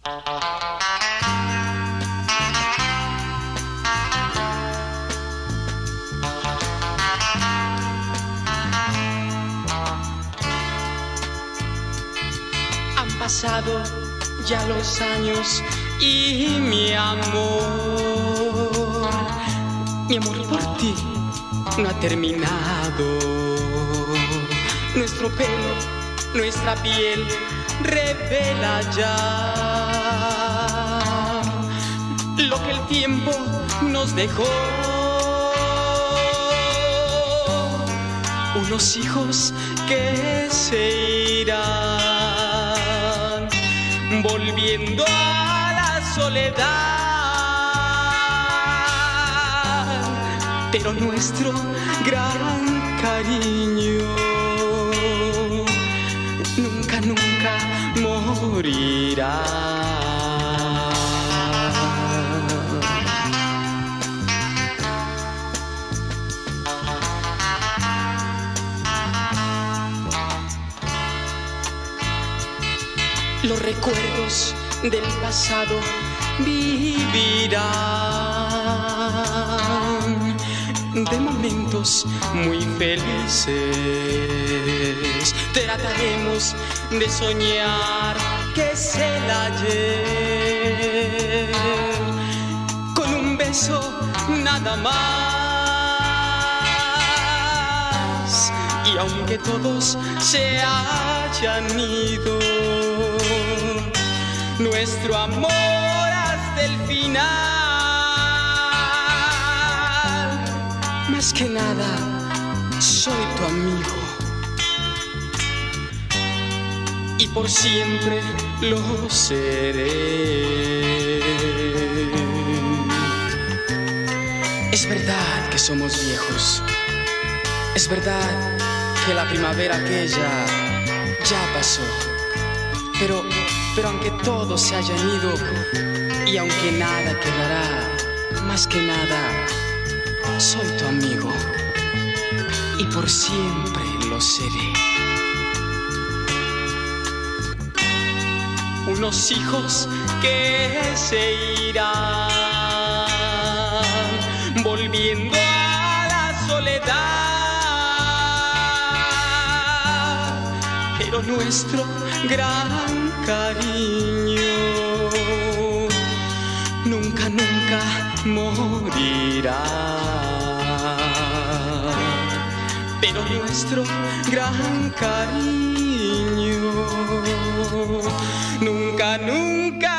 Han pasado ya los años y mi amor por ti no ha terminado. Nuestro pelo, nuestra piel revela ya lo que el tiempo nos dejó. Unos hijos que se irán volviendo a la soledad, pero nuestro gran cariño nunca, nunca morirá. Los recuerdos del pasado vivirán de momentos muy felices. Trataremos de soñar que es el ayer, con un beso nada más. Y aunque todos se hayan ido, nuestro amor hasta el final. Más que nada, soy tu amigo y por siempre lo seré. Es verdad que somos viejos, es verdad que la primavera aquella ya pasó, pero aunque todos se hayan ido y aunque nada quedará, más que nada, soy tu amigo y por siempre lo seré. Unos hijos que se irán volviendo a la soledad, pero nuestro gran cariño nunca, nunca morirá. Pero nuestro gran cariño nunca, nunca